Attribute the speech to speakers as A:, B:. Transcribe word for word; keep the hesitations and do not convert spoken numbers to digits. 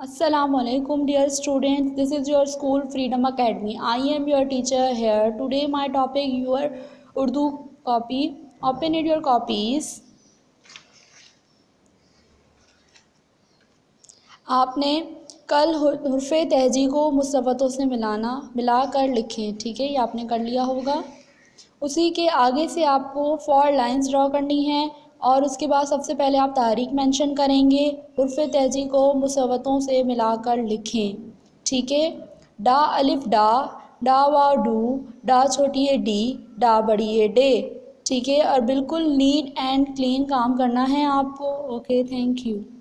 A: Assalamualaikum dear students, this is your school Freedom Academy. I am your teacher here. Today my topic your Urdu copy. Open it your copies. आपने कल हुर्फ़े तहजी को मुसव्वतों से मिलाना मिलाकर लिखें, ठीक है, ये आपने कर लिया होगा। उसी के आगे से आपको फोर लाइंस ड्रॉ करनी है और उसके बाद सबसे पहले आप तारीख मेंशन करेंगे। हुर्फ़े तहजी को मुसव्वतों से मिलाकर लिखें, ठीक है। डा अलिफ डा, डा वाव डू, डा छोटी है डी, डा बड़ी है डे, ठीक है। और बिल्कुल नीट एंड क्लीन काम करना है आपको। Okay, thank you.